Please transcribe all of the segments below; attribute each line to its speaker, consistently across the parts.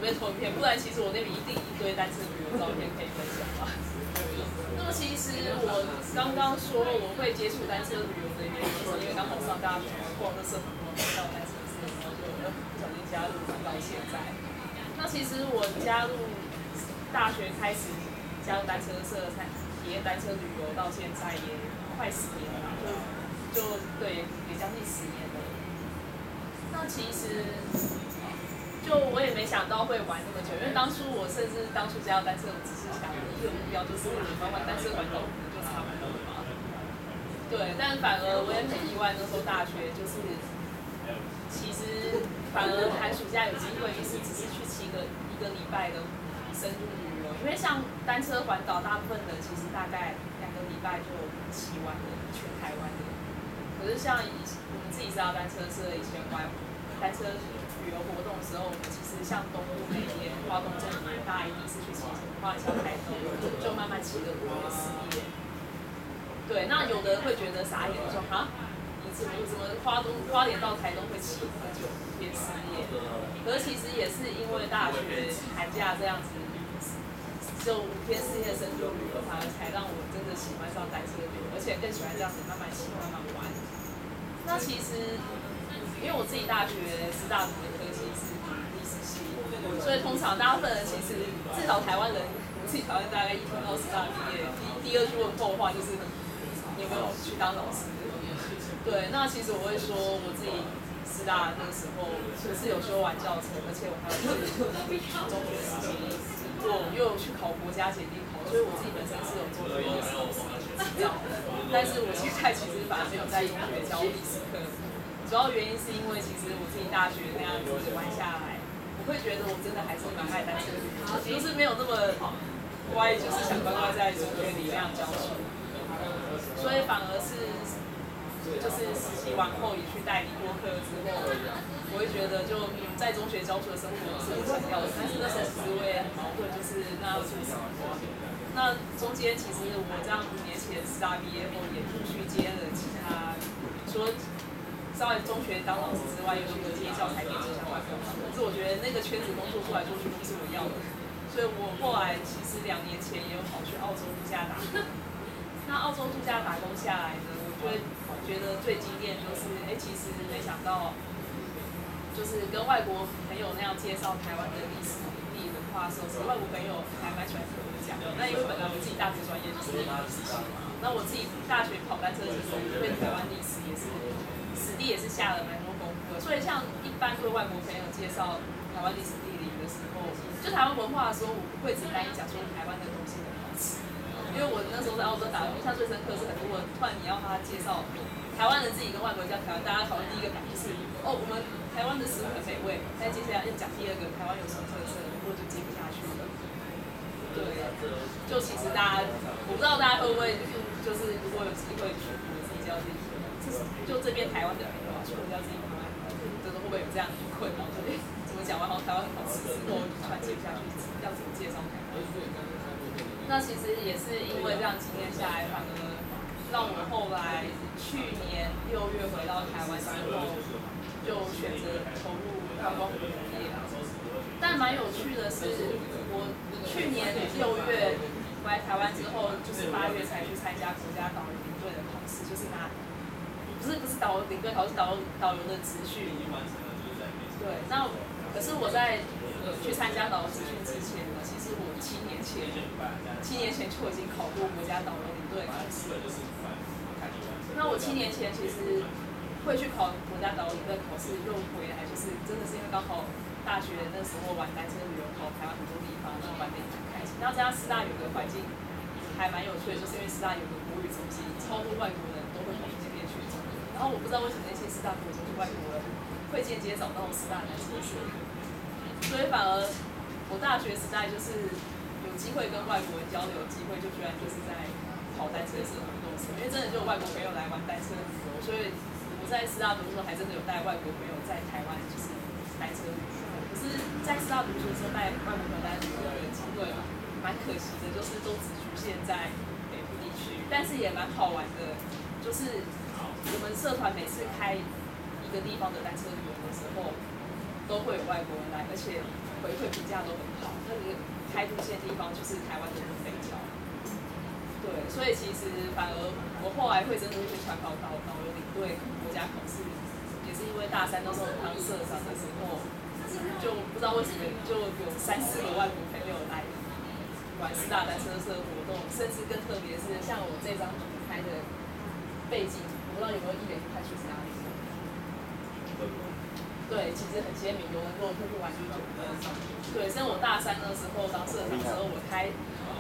Speaker 1: 备投影片，不然其实我那边一定一堆单车旅游照片可以分享吧。那么其实我刚刚说我会接触单车旅游的原因，是因为刚好上大学逛的社团活动到单车社，然后就不小心加入到现在。那其实我加入大学开始加入单车社，体验单车旅游到现在也快10年了，就对，也将近10年了。那其实就我也没想到会玩那么久，因为当初加入单车，我只是想一个目标就是玩单车环岛就差不多了嘛。对，但反而我也很意外，那时候大学就是，其实反而寒暑假有机会，就是只是去一个礼拜的深度旅游，因为像单车环岛，大部分的其实大概2个礼拜就骑完了全台湾的。可是像我们自己知道单车社以前玩单车旅游活动的时候，我们其实像东部那边、花东这边，大家一定是去骑花莲、台东，就慢慢骑的5年10夜。对，那有的人会觉得傻眼，说哈，你怎么花莲到台东会骑那么久，5天4夜？可是其实也是因为大学寒假这样子，就5天4夜深度旅游，反而才让我真的喜欢上单车旅游，而且更喜欢这样子慢慢骑、慢慢玩。那其实，因为我自己大学师大读的科系是历史系，所以通常大部分人其实至少台湾人，我自己台湾大概一听到师大毕业，第二句问候的话就是你有没有去当老师？对，那其实我会说我自己师大那个时候是有修完教程，而且我还有去中学时期，我又有去考国家检定考，所以我自己本身是有做过历史老师的执照，但是我现在其实反而没有在中学教历史课。主要原因是因为其实我自己大学那样子玩下来，我会觉得我真的还是蛮爱单车旅游，就是没有那么乖，就是想乖乖在中学里那样教书，所以反而是就是实习完后也去代理过课之后，我会觉得就在中学教书的生活是我想要的，但是那时候其实我也很矛盾，就是那要做什么？那中间其实我这样5年前师大毕业后也陆续接了其他，除了稍微中学当老师之外，又去接教材编辑相关工作。可是我觉得那个圈子工作做来做去都不是我要的，所以我后来其实2年前也有跑去澳洲度假打工。那澳洲度假打工下来呢，我就会觉得最惊艳就是，其实没想到，就是跟外国朋友那样介绍台湾的历史、地理文化的时候，外国朋友还蛮喜欢听我讲的。那因为本来我自己大学专业就是历史系嘛，那我自己大学跑单车的时候，对台湾历史也是史地也是下了蛮多功夫的。所以像一般对外国朋友介绍台湾历史地理的时候，就台湾文化的时候，我不会只单一讲说台湾的东西很好吃。因为我那时候在澳洲打工，印象最深刻是很多人突然你要他介绍台湾人自己跟外国人叫台湾，大家讨论第一个感觉是我们台湾的食物很美味，但接下来要讲第2个台湾有什么特色，我就接不下去了。对，就其实大家，我不知道大家会不会就是如果有机会去我自己教自己，就这边台湾的朋友啊，去我教自己台湾，就是会不会有这样的困扰？就是怎么讲完好像台湾很好吃，之后突然接不下去，要怎么介绍台湾？那其实也是因为这样经验下来，反而让我后来去年6月回到台湾之后，就选择投入观光旅游业。但蛮有趣的是，我去年6月回来台湾之后，就是8月才去参加国家导游领队的考试，就是不是导游领队考试，导游的职训。对，那可是我在去参加导游职训之前呢，其实我7年前就已经考过国家导游领队考试。那我7年前其实会去考国家导游领队考试，又回来就是真的是因为刚好大学那时候玩单车旅游，跑台湾很多地方，然后玩得也蛮开心。然后加上师大有个环境还蛮有趣的，就是因为师大有个国语中心，超多外国人都会跑去这边学中文。然后我不知道为什么那些师大国中心外国人会间接找到师大男生学，所以反而我大学时代就是有机会跟外国人交流，机会就居然就是在跑单车社活动时，因为真的就有外国朋友来玩单车旅游，所以我在师大读书还真的有带外国朋友在台湾就是单车旅游。可是，在师大读书的时候带外国朋友单车旅游的机会蛮可惜的，就是都只局限在北部地区，但是也蛮好玩的，就是我们社团每次开一个地方的单车旅游的时候，都会有外国人来，而且回馈评价开路线的地方就是台湾的东北角。对，所以其实反而我后来会真的去传考导游领队国家考试，也是因为大三那时候当社长的时候，就不知道为什么就有3、4个外国朋友来玩师大单车社活动，甚至更特别是像我这张图拍的背景，我不知道有没有一眼看出是哪里。对，其实很鲜明。有人跟我出去玩就9分。对，像我大三的时候当社长的时候，我开。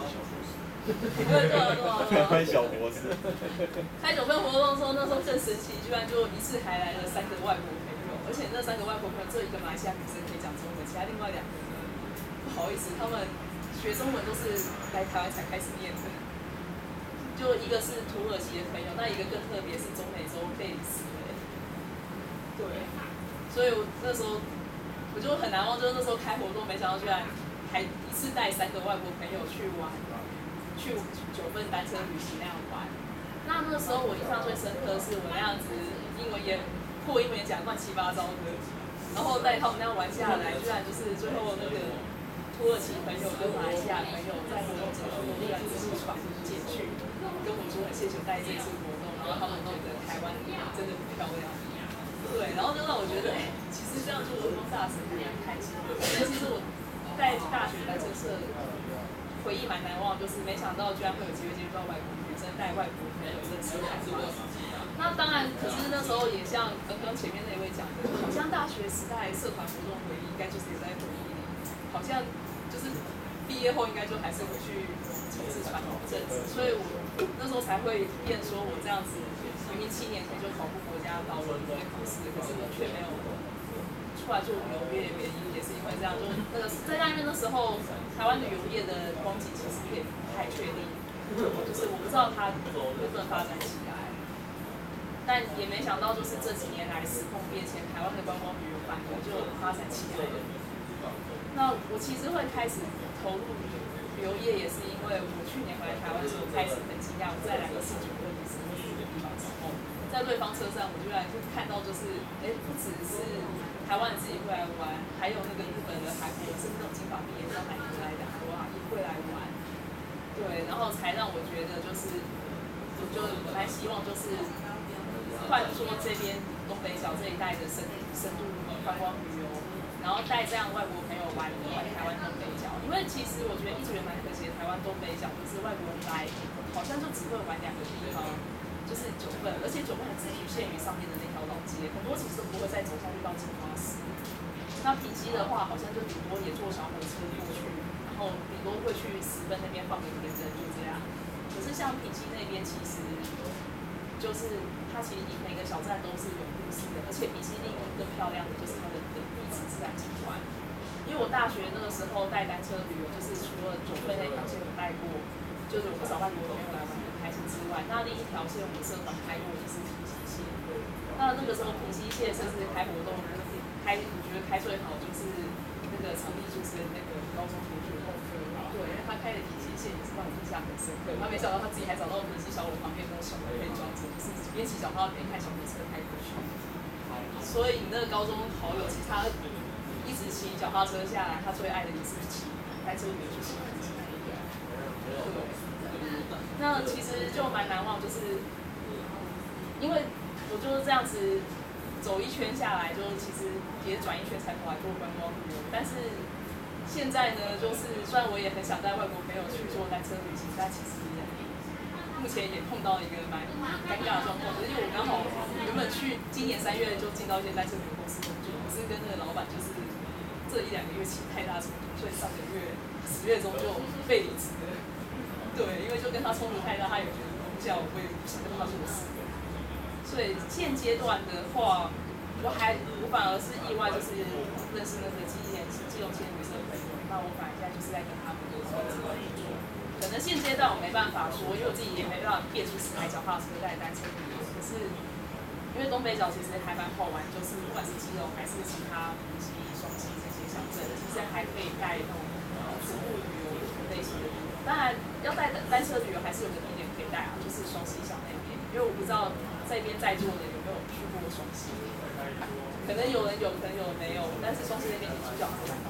Speaker 1: 对，
Speaker 2: 开小博士。
Speaker 1: 开9分活动的时候，那时候更神奇，居然就一次还来了3个外国朋友，而且那3个外国朋友只有1个马来西亚女生可以讲中文，其他另外2个不好意思，他们学中文都是来台湾才开始念的。就一个是土耳其的朋友，那一个更特别是中美洲贝里斯的。对。所以我那时候我就很难忘，就是那时候开活动，没想到居然还一次带3个外国朋友去玩，去9份单车旅行那样玩。那个时候我印象最深刻的是我那样子英文也破英文也讲乱七八糟的，然后带他们那样玩下来，居然就是最后那个土耳其朋友跟马来西亚朋友在活动结束后，居然就是传简讯跟我说很谢谢带这次活动，然后他们觉得台湾真的很漂亮。对，然后就让我觉得，其实这样就文风大使还蛮开心的。所以其实我在大学单车社回忆蛮难忘，就是没想到居然会有机会接触到外国女生带外国朋友认识台湾。那当然，可是那时候也像刚刚前面那位讲的，好像大学时代社团活动回忆，应该就是也在回忆里，好像就是毕业后应该就还是回去从事传统政治，所以我那时候才会变说我这样子。明明7年前就考过国家导游领队考试，可是我却没有出来做旅游业，原因也是因为这样，就那个在那边的时候，台湾旅游业的光景其实也不太确定，就是我不知道它能不能发展起来，但也没想到就是这几年来时空变迁，台湾的观光旅游反而就发展起来了。那我其实会开始投入旅游业，也是因为我去年回来台湾的时候开始很惊讶，我再来个49个地方之后，在对方车上，我居然就看到，就是不只是台湾人自己会来玩，还有那个日本人、韩国人，甚至那种金发碧眼到南国来的韩国阿姨会来玩。对，然后才让我觉得，就是我就蛮希望，就是换说这边东北角这一带的深度观光旅游，然后带这样外国朋友玩台湾东北角，因为其实我觉得一直也蛮可惜的，台湾东北角就是外国人来，好像就只会玩2个地方。就是9份，而且9份还只局限于上面的那条老街，很多其实都不会再走下去到金华市。那平溪的话，好像就顶多也坐小火车过去，然后顶多会去10分那边放个田人，就这样。可是像平溪那边，其实就是它其实每个小站都是有故事的，而且平溪另一个更漂亮的就是它的地质自然景观。因为我大学那个时候带单车旅游，就是除了9份那条线我带过，就是有不少外国朋友来玩。开心之外，那另一条线我们社团开过也是平溪线。那个时候平溪线甚至开活动，我觉得开最好就是那个场地主持人那个高中同学孟哥，对，因为他开的平溪线也是让我印象很深刻。他没想到他自己还找到平溪小火旁边那种小的可以装着，就是边骑脚踏边看小火车开过去。所以你那个高中好友，其实他一直骑脚踏车下来，他最爱的也是骑单车旅游去骑平溪那一个。对。那其实就蛮难忘，就是因为我就是这样子走一圈下来，就其实也转一圈才跑来做观光旅游。但是现在呢，就是虽然我也很想带外国朋友去做单车旅行，但其实目前也碰到一个蛮尴尬的状况，因为我刚好原本去今年3月就进到一间单车旅游公司工作，可是跟那个老板就是这1、2个月起太大冲突，所以上个月10月中就被离职了。对，因为就跟他冲突太大，他也觉得不叫我也不想跟他做事。所以现阶段的话，我反而是意外，就是认识那个基隆县女生朋友。那我反而现在就是在跟他们做这个工作。可能现阶段我没办法说，因为我自己也没办法列出10台脚踏车带单车旅游。可是因为东北角其实还蛮好玩，就是不管是基隆还是其他平溪、双溪这些小镇，其实还可以带那种徒步旅游类型的旅游。当然，要带单车旅游还是有个地点可以带啊，就是双溪小那边。因为我不知道这边在座的有没有去过双溪，可能有人有，可能有人没有。但是双溪那边你骑脚踏蛮方便，除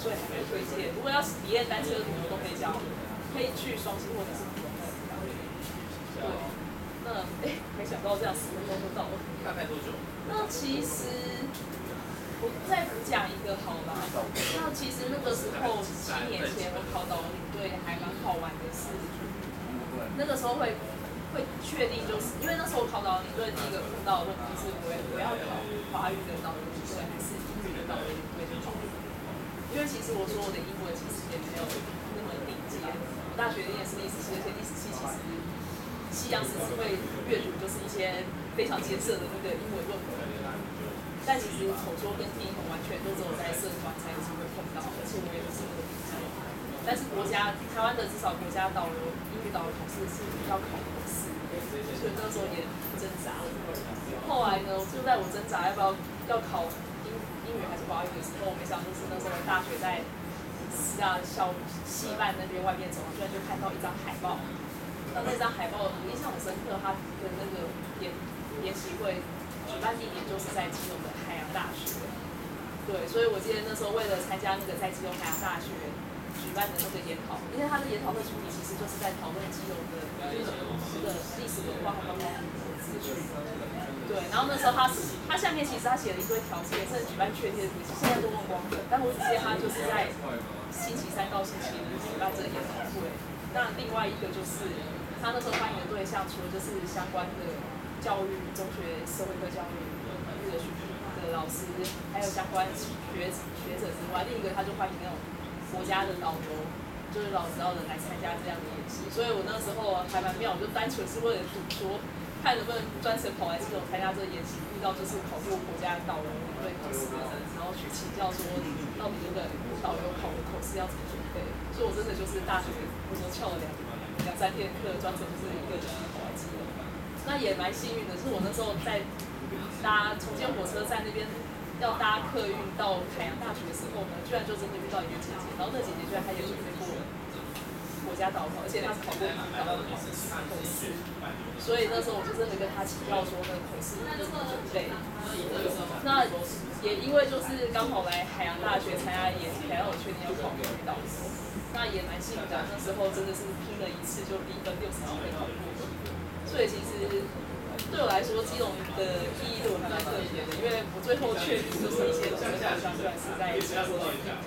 Speaker 1: 所以还蛮推荐。如果要体验单车旅游都可以去双溪或者是普隆那里。对，那没想到这样10分钟就到了。
Speaker 2: 大概多久？
Speaker 1: 那其实我再补讲一个好了。那其实那个时候7年前我考导领队还蛮好玩的是，那个时候会确定，就是因为那时候考导领队第一个碰到的问题是我要考华语的导游领队还是英语的导游领队就好了。因为其实我说我的英文其实也没有那么顶尖，我大学念的是历史系，而且历史系其实西洋史只会阅读就是一些非常艰涩的那个英文论文。但其实口说跟听完全都只有在社团才有机会碰到，而且我也不是那个比较。但是台湾的至少国家导游英语导游考试是要考口试，所以那时候也挣扎。后来呢，就在我挣扎要考英语还是华语的时候，我没想到就是那时候大学在校系办那边外面走，居然就看到一张海报。那张海报我印象很深刻，它的那个研习会举办地点就是在基隆的海洋大学。对，所以我记得那时候为了参加那个在基隆海洋大学举办的那个研讨，因为他的研讨会主题其实就是在讨论基隆的这个历史文化和观光资讯。对，然后那时候他下面其实他写了一堆条件，甚至举办确切的日期，现在都忘光了。但我只记得他就是在星期3到星期5举办这个研讨会。那另外一个就是他那时候欢迎的对象，除了就是相关的教育、中学社会科教育的老师，还有相关学者之外，另一个他就欢迎那种国家的导游，就是老指导人来参加这样的演习。所以我那时候还蛮妙，我就单纯是为了赌说，看能不能专程跑来基隆参加这个演习，遇到就是考过国家导游领队考试的人，然后去请教说到底那个导游考试要怎么准备。所以我真的就是大学我都翘了2、3天课，专程就是一个人跑来基隆。那也蛮幸运的，是我那时候在搭重建火车站那边要搭客运到海洋大学的时候呢，居然就真的遇到一个姐姐，然后那姐姐居然她也准备过国家导考，而且她是考过港导的口试，所以那时候我就真的跟她请教说那个口试怎么准备。那也因为就是刚好来海洋大学参加演习，才让我确定要考英语导游。那也蛮幸运的，那时候真的是拼了一次就低分60几分考过。所以其实对我来说，基隆的意义对我还蛮特别的，因为我最后确定就是一些东西好像虽然是在基隆的对。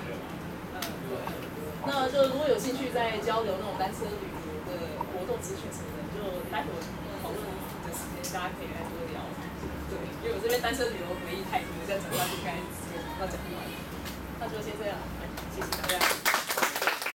Speaker 1: 那就如果有兴趣在交流那种单车旅游的活动资讯什么的，就待会讨论的时间大家可以来多聊。对，因为我这边单车旅游回忆太多，这样讲下去应该时间要讲不完。那就先这样，谢谢大家。